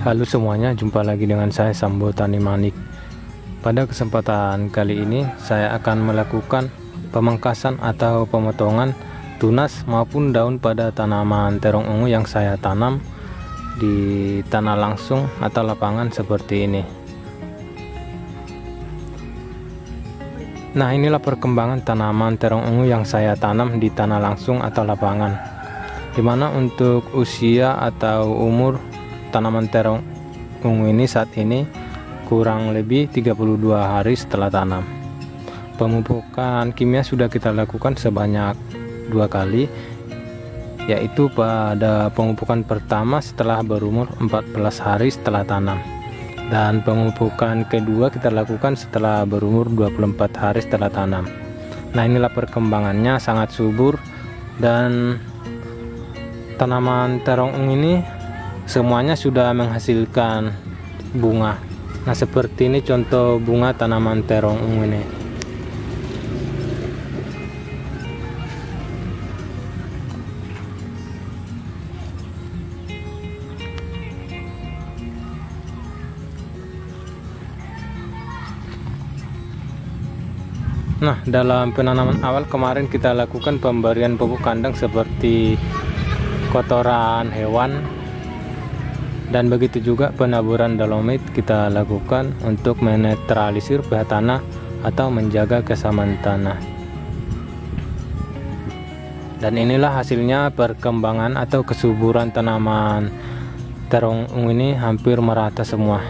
Halo semuanya, jumpa lagi dengan saya Sambo Tani Manik. Pada kesempatan kali ini saya akan melakukan pemangkasan atau pemotongan tunas maupun daun pada tanaman terong ungu yang saya tanam di tanah langsung atau lapangan seperti ini. Nah, inilah perkembangan tanaman terong ungu yang saya tanam di tanah langsung atau lapangan, dimana untuk usia atau umur tanaman terong ungu ini saat ini kurang lebih 32 hari setelah tanam. Pemupukan kimia sudah kita lakukan sebanyak 2 kali, yaitu pada pemupukan pertama setelah berumur 14 hari setelah tanam, dan pemupukan kedua kita lakukan setelah berumur 24 hari setelah tanam. Nah, inilah perkembangannya, sangat subur, dan tanaman terong ungu ini semuanya sudah menghasilkan bunga. Nah, seperti ini contoh bunga tanaman terong ungu ini. Nah, dalam penanaman awal kemarin kita lakukan pemberian pupuk kandang seperti kotoran hewan, dan begitu juga penaburan dolomit kita lakukan untuk menetralisir pH tanah atau menjaga kesamaan tanah. Dan inilah hasilnya, perkembangan atau kesuburan tanaman terong ungu ini hampir merata semua.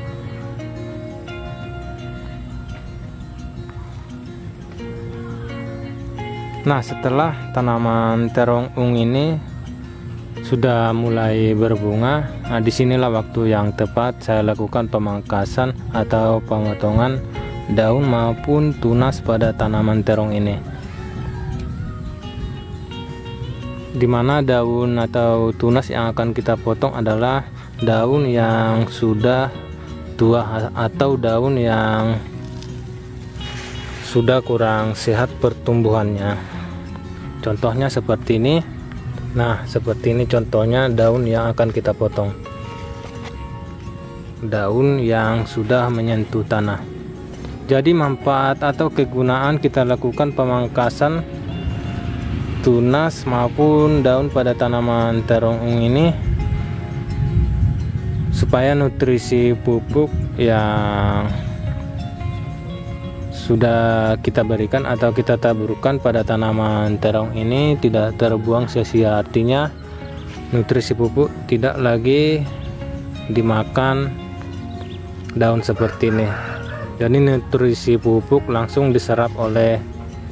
Nah, setelah tanaman terong ungu ini sudah mulai berbunga, nah disinilah waktu yang tepat saya lakukan pemangkasan atau pemotongan daun maupun tunas pada tanaman terong ini, dimana daun atau tunas yang akan kita potong adalah daun yang sudah tua atau daun yang sudah kurang sehat pertumbuhannya. Contohnya seperti ini. Nah, seperti ini contohnya daun yang akan kita potong, daun yang sudah menyentuh tanah. Jadi manfaat atau kegunaan kita lakukan pemangkasan tunas maupun daun pada tanaman terong ungu ini supaya nutrisi pupuk yang sudah kita berikan atau kita taburkan pada tanaman terong ini tidak terbuang sia-sia. Artinya nutrisi pupuk tidak lagi dimakan daun seperti ini. Jadi nutrisi pupuk langsung diserap oleh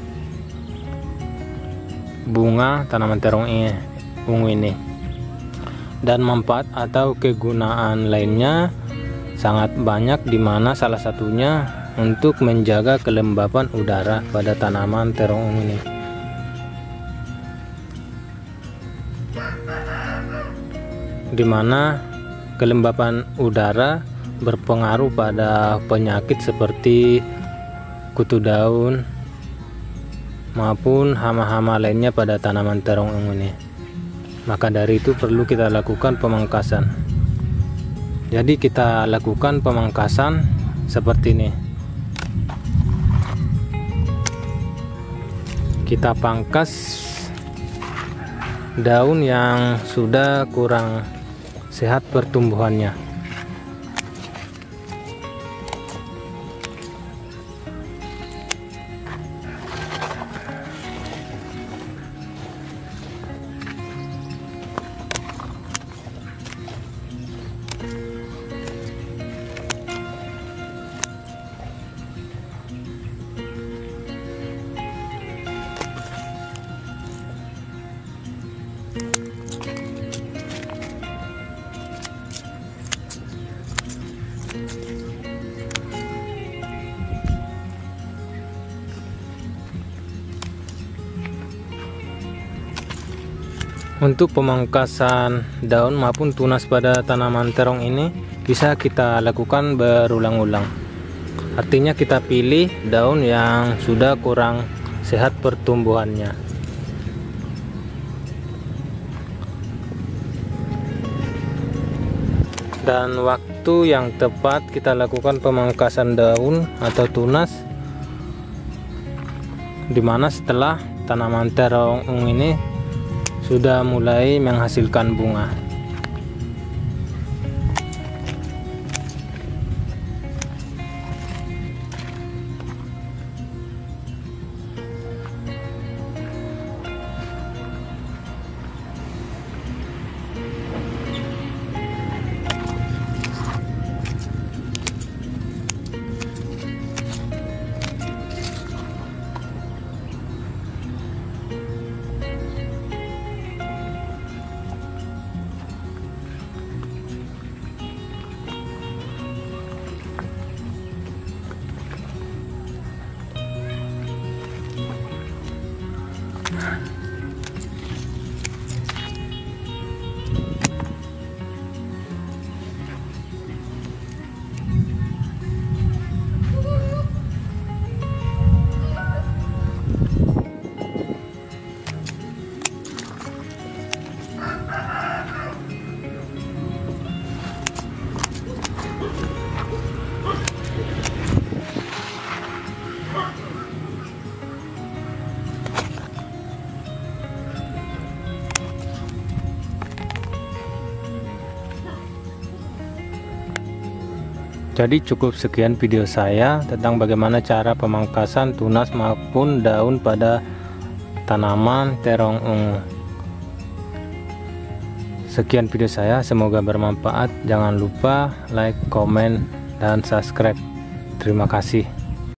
bunga tanaman terong ungu ini. Dan manfaat atau kegunaan lainnya sangat banyak, dimana salah satunya untuk menjaga kelembapan udara pada tanaman terong ungu ini. Dimana kelembapan udara berpengaruh pada penyakit seperti kutu daun maupun hama-hama lainnya pada tanaman terong ungu ini. Maka dari itu perlu kita lakukan pemangkasan. Jadi kita lakukan pemangkasan seperti ini. Kita pangkas daun yang sudah kurang sehat pertumbuhannya. Untuk pemangkasan daun maupun tunas pada tanaman terong ini bisa kita lakukan berulang-ulang. Artinya kita pilih daun yang sudah kurang sehat pertumbuhannya. dan waktu yang tepat kita lakukan pemangkasan daun atau tunas, dimana setelah tanaman terong ungu ini sudah mulai menghasilkan bunga. Jadi cukup sekian video saya tentang bagaimana cara pemangkasan tunas maupun daun pada tanaman terong ungu. Sekian video saya, semoga bermanfaat. Jangan lupa like, komen, dan subscribe. Terima kasih.